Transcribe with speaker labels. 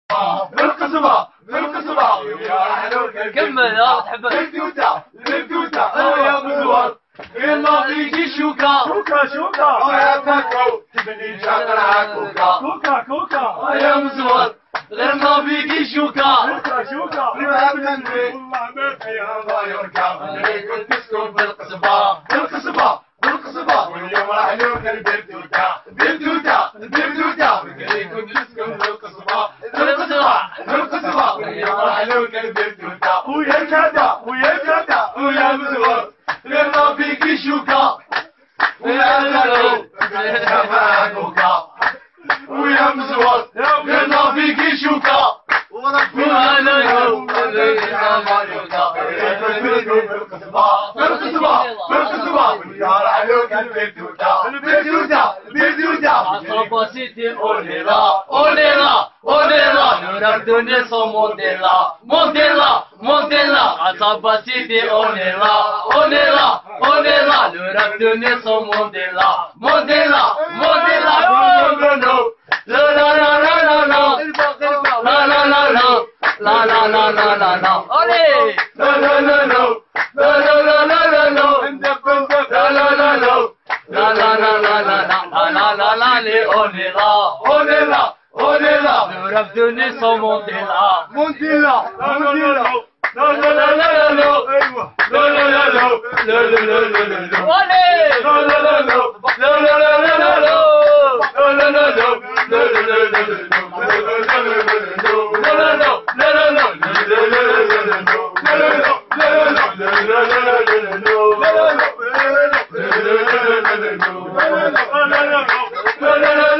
Speaker 1: بالقصبة بالقصبة
Speaker 2: كمل يا تحب
Speaker 1: بالتوتة بالتوتة يا مزور غير ما فيكي شوكة
Speaker 3: كوكا شوكا
Speaker 1: يا تاكو تبني شاطرها كوكا
Speaker 3: كوكا كوكا
Speaker 1: يا مزور غير ما فيكي شوكة
Speaker 3: كوكا شوكا
Speaker 1: ما بنني
Speaker 3: والله ما فيها
Speaker 1: الله يركب كنت تسكن بالقصبة بالقصبة بالقصبة واليوم راح نوكل بالتوتة بالتوتة بالتوتة كنت تسكن بالقصبة بالقصبة بالقصبة واليوم راح نوكل بالتوتة
Speaker 3: ويا كذا ويا كذا
Speaker 1: ويا مزور غير ما فيكي شوكة ويا مزور يا كوكا ويا مزور غير ما فيكي شوكة وانا يوم بالقصبة بالقصبة ويا راح نوكل بالتوتة بالتوتة بالتوتة
Speaker 2: عصابة سيتي اوليلا اوليلا اوليلا نورك دونيسو مونديلا مونديلا مونديلا عصابة سيتي اوليلا اوليلا اوليلا نورك دونيسو مونديلا مونديلا مونديلا لا لا لا لا لا لا لا لا لا لا لا لا لا لا لا علي
Speaker 1: لا لا لا لا لا لا لا لا لا لا اندب اندب لا لا لا لا
Speaker 2: لا لا لا لا لا لا لا لا لي اوليلا
Speaker 1: اوليلا اوليلا
Speaker 2: نورك دونيسو مونديلا
Speaker 1: مونديلا مونديلا
Speaker 3: لا لا لا لا لا ايوه
Speaker 1: لا لا لا لا لا لا لا لا لا
Speaker 2: علي
Speaker 1: لا لا لا لا لا لا لا لا لا لا لا لا لا لا لا